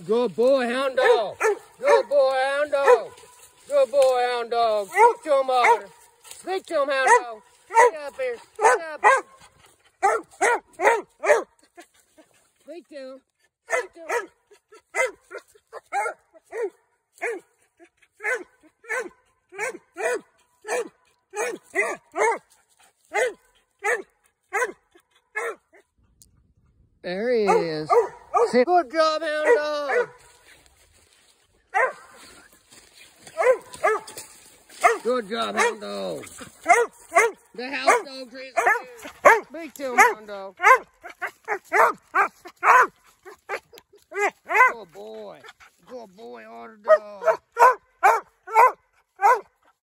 Good boy, hound dog. Good boy, hound dog. Good boy, hound dog. Speak to him, Otter. Speak to him, hound dog. Get up here. Get up here. Speak to him. Speak to him. There he is. Good job, hound dog. Good job, hound dog. The house dog trees. Speak to him, hound dog. Good boy.